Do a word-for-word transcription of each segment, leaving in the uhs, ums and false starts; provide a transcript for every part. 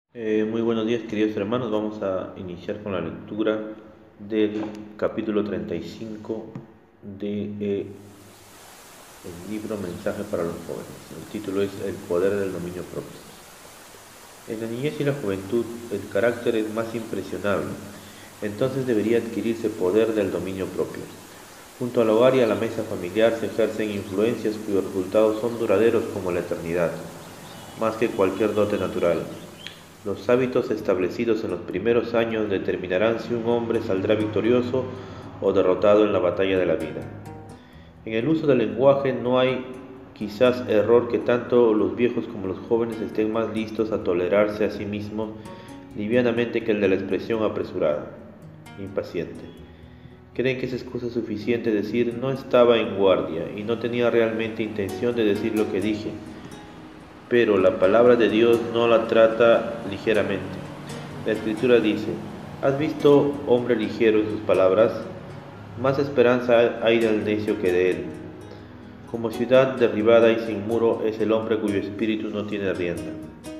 Eh, muy buenos días, queridos hermanos. Vamos a iniciar con la lectura del capítulo treinta y cinco de eh, el libro Mensaje para los jóvenes. El título es El poder del dominio propio. En la niñez y la juventud el carácter es más impresionable, entonces debería adquirirse poder del dominio propio. Junto al hogar y a la mesa familiar se ejercen influencias cuyos resultados son duraderos como la eternidad, más que cualquier dote natural. Los hábitos establecidos en los primeros años determinarán si un hombre saldrá victorioso o derrotado en la batalla de la vida. En el uso del lenguaje no hay quizás error que tanto los viejos como los jóvenes estén más listos a tolerarse a sí mismos livianamente que el de la expresión apresurada, impaciente. Creen que es excusa suficiente decir no estaba en guardia y no tenía realmente intención de decir lo que dije. Pero la palabra de Dios no la trata ligeramente. La Escritura dice, ¿has visto hombre ligero en sus palabras? Más esperanza hay del necio que de él. Como ciudad derribada y sin muro es el hombre cuyo espíritu no tiene rienda.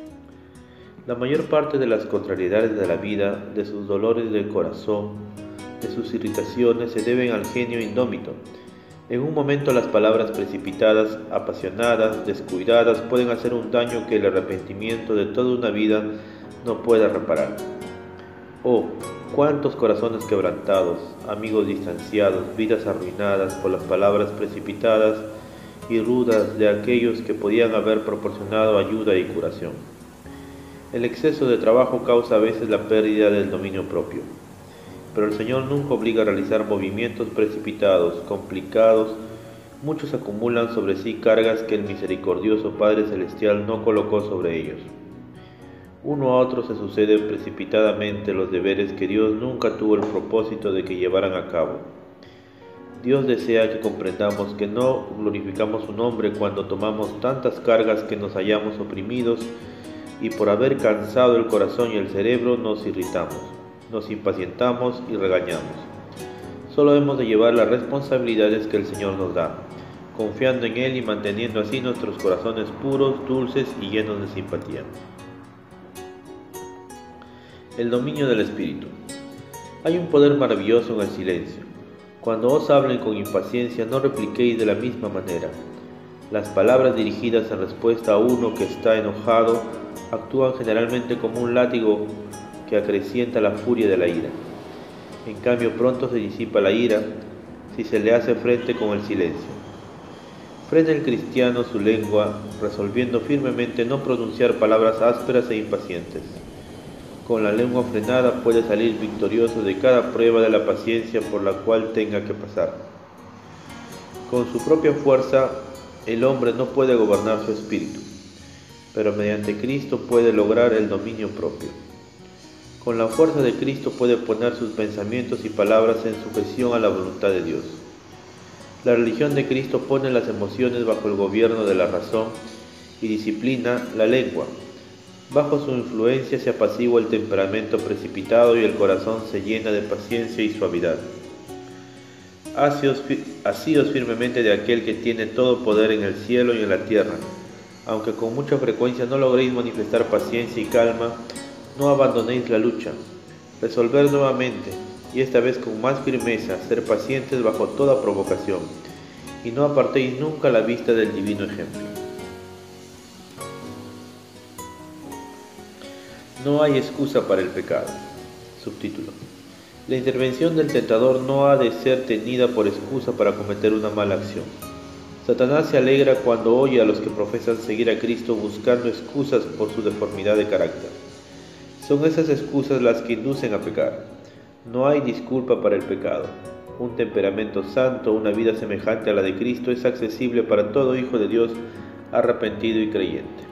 La mayor parte de las contrariedades de la vida, de sus dolores del corazón, de sus irritaciones, se deben al genio indómito. En un momento las palabras precipitadas, apasionadas, descuidadas pueden hacer un daño que el arrepentimiento de toda una vida no puede reparar. Oh, cuántos corazones quebrantados, amigos distanciados, vidas arruinadas por las palabras precipitadas y rudas de aquellos que podían haber proporcionado ayuda y curación. El exceso de trabajo causa a veces la pérdida del dominio propio. Pero el Señor nunca obliga a realizar movimientos precipitados, complicados. Muchos acumulan sobre sí cargas que el misericordioso Padre Celestial no colocó sobre ellos. Uno a otro se suceden precipitadamente los deberes que Dios nunca tuvo el propósito de que llevaran a cabo. Dios desea que comprendamos que no glorificamos su nombre cuando tomamos tantas cargas que nos hallamos oprimidos y por haber cansado el corazón y el cerebro nos irritamos. Nos impacientamos y regañamos. Solo hemos de llevar las responsabilidades que el Señor nos da, confiando en Él y manteniendo así nuestros corazones puros, dulces y llenos de simpatía. El dominio del Espíritu. Hay un poder maravilloso en el silencio. Cuando os hablen con impaciencia, no repliquéis de la misma manera. Las palabras dirigidas en respuesta a uno que está enojado actúan generalmente como un látigo que acrecienta la furia de la ira. En cambio, pronto se disipa la ira si se le hace frente con el silencio. Frena el cristiano su lengua, resolviendo firmemente no pronunciar palabras ásperas e impacientes. Con la lengua frenada puede salir victorioso de cada prueba de la paciencia por la cual tenga que pasar. Con su propia fuerza, el hombre no puede gobernar su espíritu, pero mediante Cristo puede lograr el dominio propio. Con la fuerza de Cristo puede poner sus pensamientos y palabras en sujeción a la voluntad de Dios. La religión de Cristo pone las emociones bajo el gobierno de la razón y disciplina la lengua. Bajo su influencia se apacigua el temperamento precipitado y el corazón se llena de paciencia y suavidad. Asíos firmemente de aquel que tiene todo poder en el cielo y en la tierra. Aunque con mucha frecuencia no logréis manifestar paciencia y calma, no abandonéis la lucha, resolver nuevamente, y esta vez con más firmeza, ser pacientes bajo toda provocación, y no apartéis nunca la vista del divino ejemplo. No hay excusa para el pecado. Subtítulo. La intervención del tentador no ha de ser tenida por excusa para cometer una mala acción. Satanás se alegra cuando oye a los que profesan seguir a Cristo buscando excusas por su deformidad de carácter. Son esas excusas las que inducen a pecar. No hay disculpa para el pecado. Un temperamento santo, una vida semejante a la de Cristo es accesible para todo hijo de Dios arrepentido y creyente.